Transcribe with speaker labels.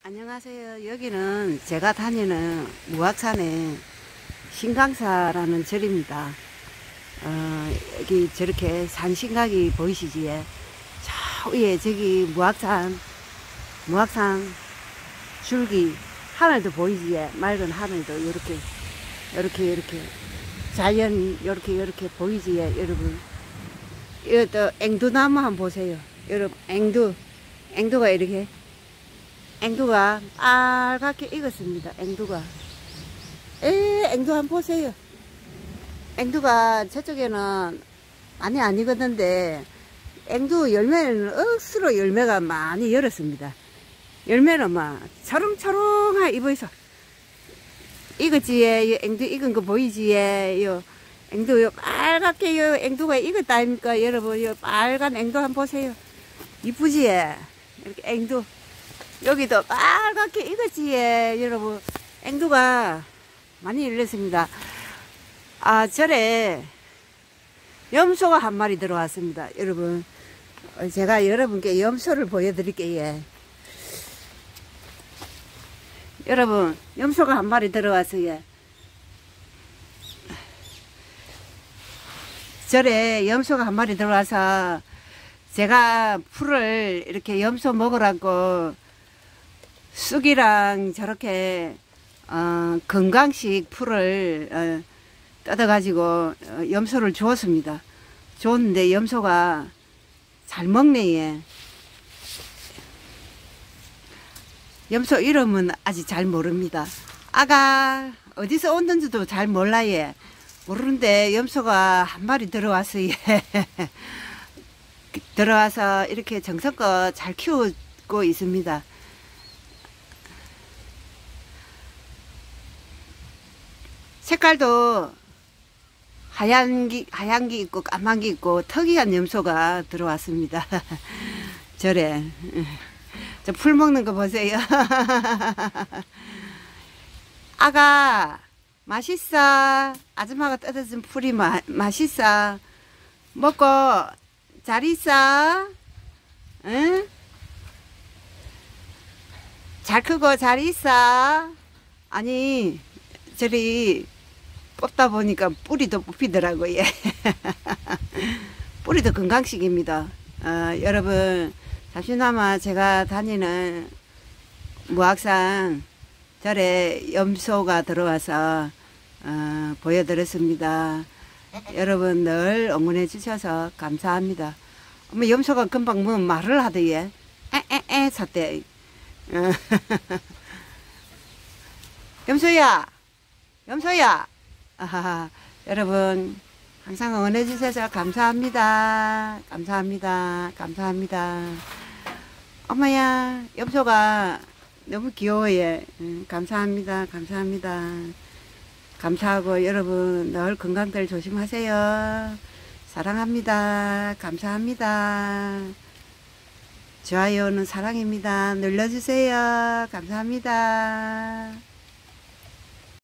Speaker 1: 안녕하세요. 여기는 제가 다니는 무악산의 신강사라는 절입니다. 여기 저렇게 산신각이 보이시지? 저 위에 저기 무악산 줄기 하늘도 보이지? 맑은 하늘도 이렇게 자연이 이렇게 보이지? 여러분, 이것도 앵두나무 한번 보세요. 여러분, 앵두가 이렇게 앵두가 빨갛게 익었습니다. 앵두 한번 보세요. 앵두가 저쪽에는 많이 안 익었는데 앵두 열매는 억수로 열매가 많이 열었습니다. 열매는 막 초롱초롱하게 입어있어. 익었지에 앵두 익은 거 보이지에 요 앵두 요 빨갛게 요 앵두가 익었다 아닙니까 여러분. 요 빨간 앵두 한번 보세요. 이쁘지에 이렇게 앵두 여기도 빨갛게 익었지에 여러분. 앵두가 많이 열렸습니다. 절에 염소가 한 마리 들어왔습니다. 여러분, 제가 여러분께 염소를 보여드릴게요. 여러분, 염소가 한 마리 들어왔어요. 절에 염소가 한 마리 들어와서 제가 풀을 이렇게 염소 먹으라고 쑥이랑 저렇게 건강식 풀을 뜯어가지고 염소를 주었습니다. 줬는데 염소가 잘 먹네. 얘. 염소 이름은 아직 잘 모릅니다. 아가 어디서 온는지도 잘 몰라요. 모르는데 염소가 한 마리 들어왔어요. 들어와서 이렇게 정성껏 잘 키우고 있습니다. 색깔도 하얀 게 있고 까만 게 있고 특이한 염소가 들어왔습니다. 저래 저 풀 먹는 거 보세요. 아가 맛있어. 아줌마가 뜯어준 풀이 맛있어. 먹고 잘 있어. 응? 잘 크고 잘 있어. 아니 저리 뽑다 보니까 뿌리도 뽑히더라고요. 뿌리도 건강식입니다. 여러분, 잠시나마 제가 다니는 무악산 절에 염소가 들어와서 보여드렸습니다. 여러분 늘 응원해 주셔서 감사합니다. 어머, 염소가 금방 뭐 말을 하더예. 에에에 샀대. 염소야. 아하하. 여러분 항상 응원해 주셔서 감사합니다. 감사합니다. 엄마야, 염소가 너무 귀여워요. 감사합니다. 감사하고 여러분 늘 건강들 조심하세요. 사랑합니다. 감사합니다. 좋아요는 사랑입니다. 눌러주세요. 감사합니다.